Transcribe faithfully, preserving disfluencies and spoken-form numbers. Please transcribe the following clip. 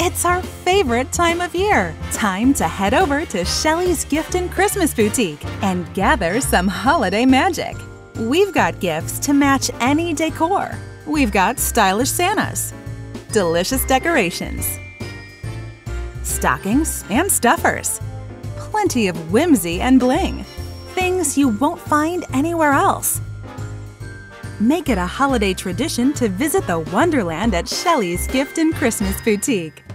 It's our favorite time of year. Time to head over to Shelley's Gift and Christmas Boutique and gather some holiday magic. We've got gifts to match any decor. We've got stylish Santas, delicious decorations, stockings and stuffers, plenty of whimsy and bling, things you won't find anywhere else. Make it a holiday tradition to visit the Wonderland at Shelley's Gift and Christmas Boutique.